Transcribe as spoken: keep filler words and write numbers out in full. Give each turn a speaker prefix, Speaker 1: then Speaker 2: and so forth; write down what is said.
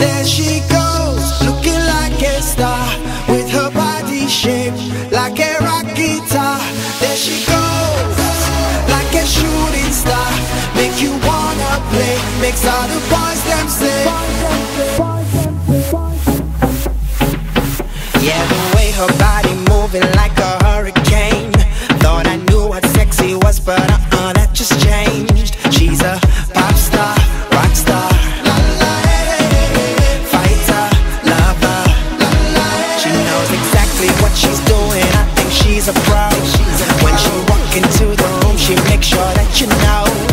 Speaker 1: There she goes, looking like a star, with her body shaped like a rock guitar. There she goes, like a shooting star, make you wanna play, makes all the boys them say. Yeah, the way her body moving like a hurricane. Thought I knew what sexy was, but uh-uh, that just changed. She's a pop star, rock star, la la, hey, fighter, lover, la la, she knows exactly what she's doing. I think she's a pro. When she walk into the room, she makes sure that you know.